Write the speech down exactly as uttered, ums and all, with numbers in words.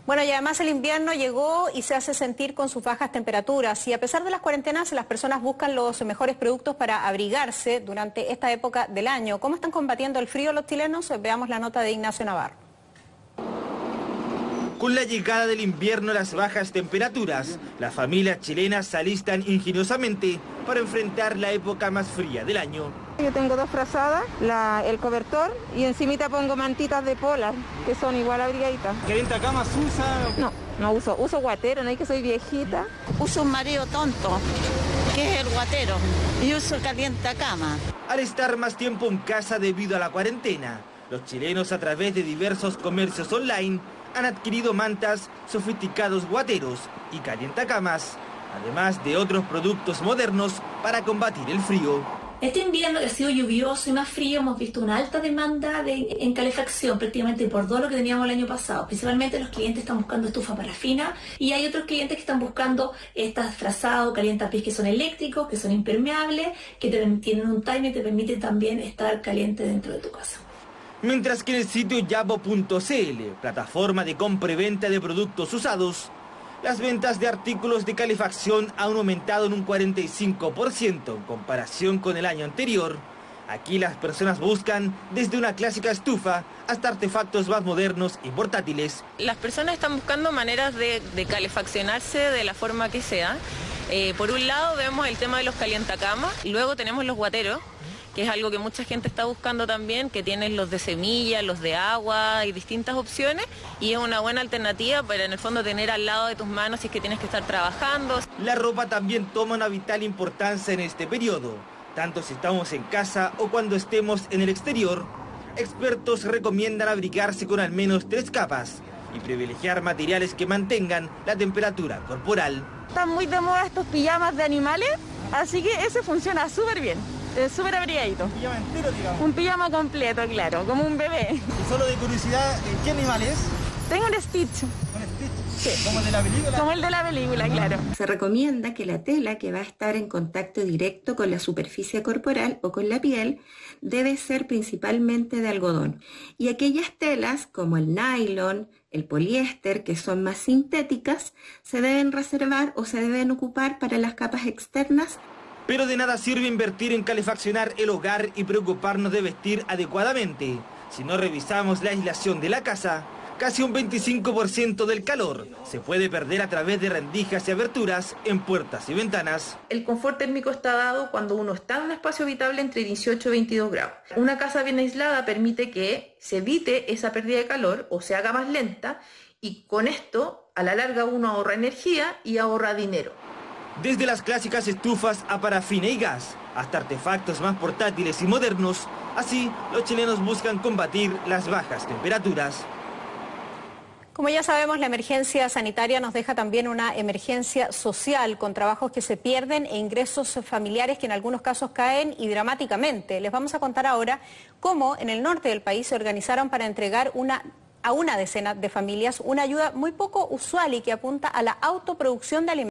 Bueno, y además el invierno llegó y se hace sentir con sus bajas temperaturas. Y a pesar de las cuarentenas, las personas buscan los mejores productos para abrigarse durante esta época del año. ¿Cómo están combatiendo el frío los chilenos? Veamos la nota de Ignacio Navarro. Con la llegada del invierno y las bajas temperaturas, las familias chilenas se alistan ingeniosamente para enfrentar la época más fría del año. Yo tengo dos frazadas, la, el cobertor y encimita pongo mantitas de polar, que son igual abrigaditas. ¿Calientacamas usa? No, no uso, uso guatero, no es que soy viejita. Uso un mareo tonto, que es el guatero, y uso calientacama. Al estar más tiempo en casa debido a la cuarentena, los chilenos a través de diversos comercios online han adquirido mantas, sofisticados guateros y calientacamas, además de otros productos modernos para combatir el frío. Este invierno que ha sido lluvioso y más frío hemos visto una alta demanda de, en calefacción, prácticamente por todo lo que teníamos el año pasado. Principalmente los clientes están buscando estufa parafina y hay otros clientes que están buscando estas frazados, calientapiés que son eléctricos, que son impermeables, que te, tienen un timer y te permiten también estar caliente dentro de tu casa. Mientras que en el sitio yabo punto cl, plataforma de compra y venta de productos usados, las ventas de artículos de calefacción han aumentado en un cuarenta y cinco por ciento en comparación con el año anterior. Aquí las personas buscan desde una clásica estufa hasta artefactos más modernos y portátiles. Las personas están buscando maneras de, de calefaccionarse de la forma que sea. Eh, por un lado vemos el tema de los calientacamas y luego tenemos los guateros, que es algo que mucha gente está buscando también, que tienen los de semilla, los de agua y distintas opciones, y es una buena alternativa para en el fondo tener al lado de tus manos si es que tienes que estar trabajando. La ropa también toma una vital importancia en este periodo, tanto si estamos en casa o cuando estemos en el exterior. Expertos recomiendan abrigarse con al menos tres capas y privilegiar materiales que mantengan la temperatura corporal. Están muy de moda estos pijamas de animales, así que ese funciona súper bien. Es súper abrigadito. ¿Un pijama entero, digamos? Un pijama completo, claro, como un bebé. Y solo de curiosidad, ¿qué animal es? Tengo un Stitch. ¿Un Stitch? Sí. ¿Como el de la película? Como el de la película, claro. Se recomienda que la tela que va a estar en contacto directo con la superficie corporal o con la piel debe ser principalmente de algodón. Y aquellas telas como el nylon, el poliéster, que son más sintéticas, se deben reservar o se deben ocupar para las capas externas. Pero de nada sirve invertir en calefaccionar el hogar y preocuparnos de vestir adecuadamente. Si no revisamos la aislación de la casa, casi un veinticinco por ciento del calor se puede perder a través de rendijas y aberturas en puertas y ventanas. El confort térmico está dado cuando uno está en un espacio habitable entre dieciocho y veintidós grados. Una casa bien aislada permite que se evite esa pérdida de calor o se haga más lenta, y con esto a la larga uno ahorra energía y ahorra dinero. Desde las clásicas estufas a parafina y gas, hasta artefactos más portátiles y modernos, así los chilenos buscan combatir las bajas temperaturas. Como ya sabemos, la emergencia sanitaria nos deja también una emergencia social, con trabajos que se pierden e ingresos familiares que en algunos casos caen y dramáticamente. Les vamos a contar ahora cómo en el norte del país se organizaron para entregar una, a una decena de familias una ayuda muy poco usual y que apunta a la autoproducción de alimentos.